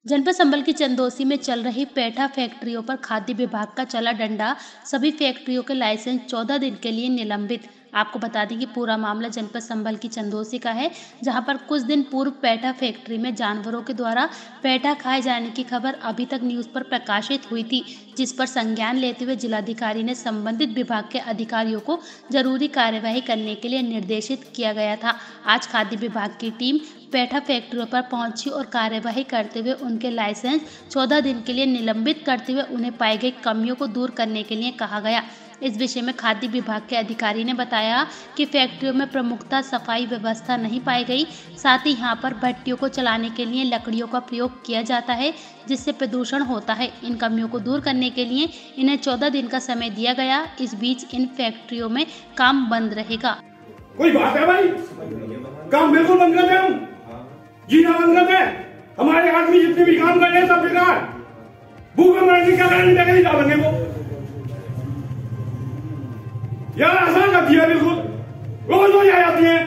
जनपद संबल की चंदौसी में चल रही पेठा फैक्ट्रियों पर खाद्य विभाग का चला डंडा। सभी फैक्ट्रियों के लाइसेंस 14 दिन के लिए निलंबित। आपको बता दें कि पूरा मामला जनपद संबल की चंदौसी का है, जहां पर कुछ दिन पूर्व पेठा फैक्ट्री में जानवरों के द्वारा पेठा खाए जाने की खबर अभी तक न्यूज पर प्रकाशित हुई थी, जिस पर संज्ञान लेते हुए जिलाधिकारी ने संबंधित विभाग के अधिकारियों को जरूरी कार्यवाही करने के लिए निर्देशित किया गया था। आज खाद्य विभाग की टीम पेठा फैक्ट्रियों पर पहुंची और कार्यवाही करते हुए उनके लाइसेंस 14 दिन के लिए निलंबित करते हुए उन्हें पाई गई कमियों को दूर करने के लिए कहा गया। इस विषय में खाद्य विभाग के अधिकारी ने बताया कि फैक्ट्रियों में प्रमुखतः सफाई व्यवस्था नहीं पाई गई, साथ ही यहां पर भट्टियों को चलाने के लिए लकड़ियों का प्रयोग किया जाता है, जिससे प्रदूषण होता है। इन कमियों को दूर करने के लिए इन्हें 14 दिन का समय दिया गया। इस बीच इन फैक्ट्रियों में काम बंद रहेगा। कोई बात है भाई, काम बिल्कुल बंद कर दे, जीना बंद कर दे। हमारे आदमी जितने भी काम कर रहे हैं सब बेकार, भूखे मरने का नहीं लगेगी डालेंगे वो यार, आसान कर दिया बिल्कुल, रोज रोज आ जाती है।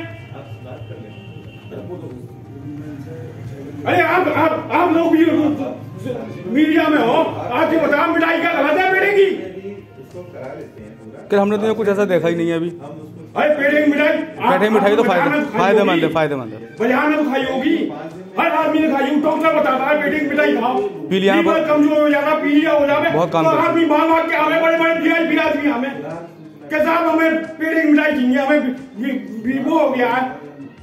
अरे आप लोग भी मीडिया में हो, आपको बता मिठाई का गलत है पेड़ेगी, हमने तो कुछ ऐसा देखा ही नहीं है अभी। अरे पेड़े मिठाई तो फायदेमंद है। बाजार में तो खाई होगी, हर आदमी ने खाई। डॉक्टर बताता है पेड़े मिठाई खाओ, पीलिया कमजोर हो जाता, पीलिया हो जाता, बहुत काम आदमी मांग मांग के हमें बड़े बड़े आदमी हमें के साथ हमें पेड़े मिठाई चाहिए, हमें वो हो गया है।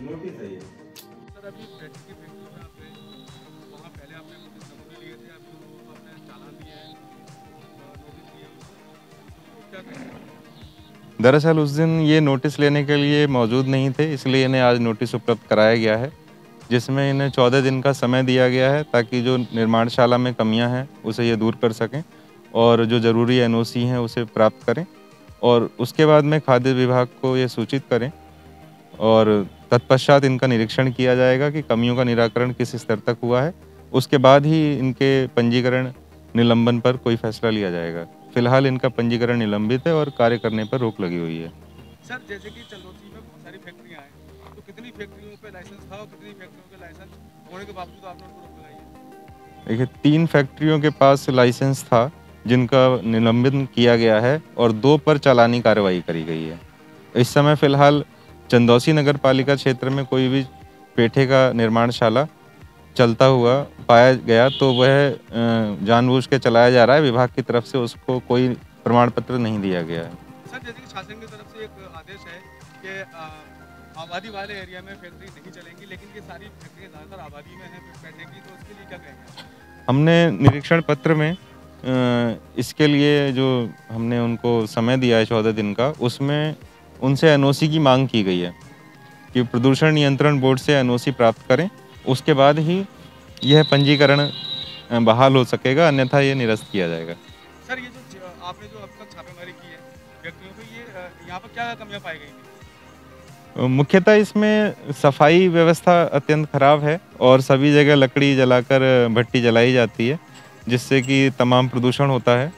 दरअसल उस दिन ये नोटिस लेने के लिए मौजूद नहीं थे, इसलिए इन्हें आज नोटिस उपलब्ध कराया गया है, जिसमें इन्हें 14 दिन का समय दिया गया है ताकि जो निर्माणशाला में कमियां हैं उसे ये दूर कर सकें और जो ज़रूरी एनओसी हैं उसे प्राप्त करें और उसके बाद में खाद्य विभाग को ये सूचित करें और तत्पश्चात इनका निरीक्षण किया जाएगा कि कमियों का निराकरण किस स्तर तक हुआ है। उसके बाद ही इनके पंजीकरण निलंबन पर कोई फैसला लिया जाएगा। फिलहाल इनका पंजीकरण निलंबित है और कार्य करने पर रोक लगी हुई है। सर, जैसे कि चंदौसी में बहुत सारी फैक्ट्रियां हैं, तो कितनी फैक्ट्रियों पे लाइसेंस था और कितनी फैक्ट्रियों के लाइसेंस होने के बावजूद आपने उनको रोक लगाई है? देखिए, 3 फैक्ट्रियों के पास लाइसेंस था जिनका निलंबन किया गया है और 2 पर चालानी कार्रवाई करी गई है। इस समय फिलहाल चंदौसी नगर पालिका क्षेत्र में कोई भी पेठे का निर्माणशाला चलता हुआ पाया गया तो वह जानबूझ के चलाया जा रहा है। विभाग की तरफ से उसको कोई प्रमाण पत्र नहीं दिया गया है। सर, जैसे कि शासन की तरफ से एक आदेश है कि आबादी वाले एरिया में फैक्ट्री नहीं चलेंगी, लेकिन ये सारी फैक्ट्रियां ज़्यादातर आबादी में हैं पेठे की, तो उसके लिए क्या कहेंगे? हमने निरीक्षण पत्र में इसके लिए जो हमने उनको समय दिया है 14 दिन का, उसमें उनसे एनओसी की मांग की गई है कि प्रदूषण नियंत्रण बोर्ड से एनओसी प्राप्त करें, उसके बाद ही यह पंजीकरण बहाल हो सकेगा, अन्यथा ये निरस्त किया जाएगा। सर, ये जो आपने जो अब तक छापेमारी की है फैक्ट्रियों पे, ये यहाँ पर क्या कमियाँ पाई गई थी? मुख्यतः इसमें सफाई व्यवस्था अत्यंत खराब है और सभी जगह लकड़ी जलाकर भट्टी जलाई जाती है, जिससे कि तमाम प्रदूषण होता है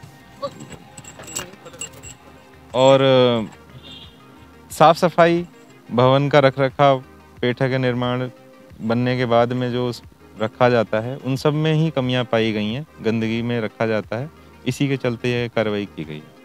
और साफ सफाई, भवन का रखरखाव, पेठा के निर्माण बनने के बाद में जो रखा जाता है उन सब में ही कमियां पाई गई हैं, गंदगी में रखा जाता है, इसी के चलते यह कार्रवाई की गई है।